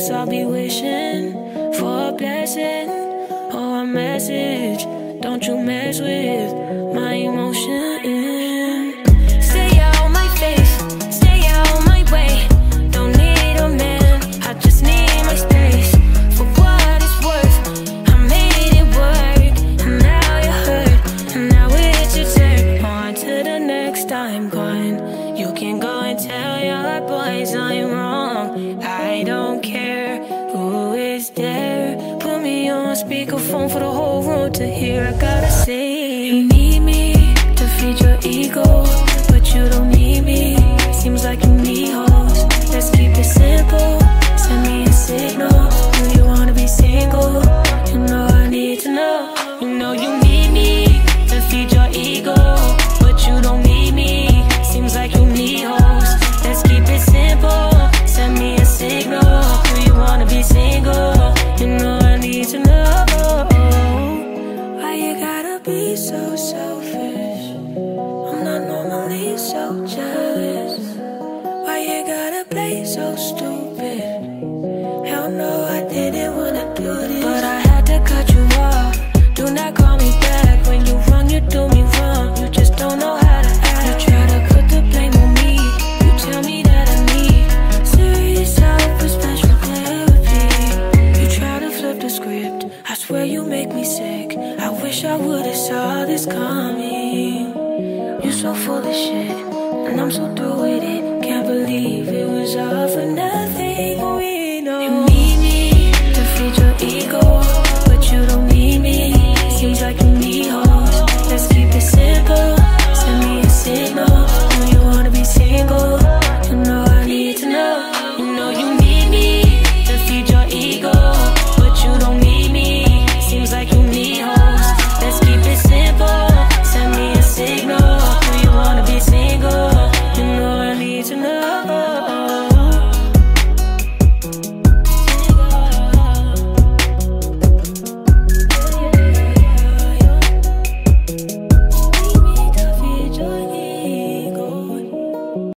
guess I'll be wishing for a blessing or a message. Don't you mess with my emotion. Stay out my face, stay out my way. Don't need a man, I just need my space. For what it's worth, I made it work. And now you're hurt, and now it's your turn. On to the next I'm gone. You can go and tell your boys I'm wrong. I don't care who is there. Put me on speakerphone for the whole room to hear. I gotta say, you need me to feed your ego, but you don't need me. Seems like you need hoes. Let's keep it simple. Send me a signal. Do you wanna be single? You know I need to know. You know you need me to feed your ego, but you don't need me. Seems like you need hoes. Let's keep it simple. Send me a signal. Do you wanna be single? You know I need to know. Why you gotta be so selfish? I'm not normally so jealous. Why you gotta play so stupid? Hell no, I didn't wanna do this, but I had to cut you off. Do not call me back. When you wrong, you do me wrong. You just don't know how to act. You try to put the blame on me. You tell me that I need serious help with special therapy. You try to flip the script. I swear you make me sick. I wish I would've saw this coming. You so full of shit, and I'm so through with it.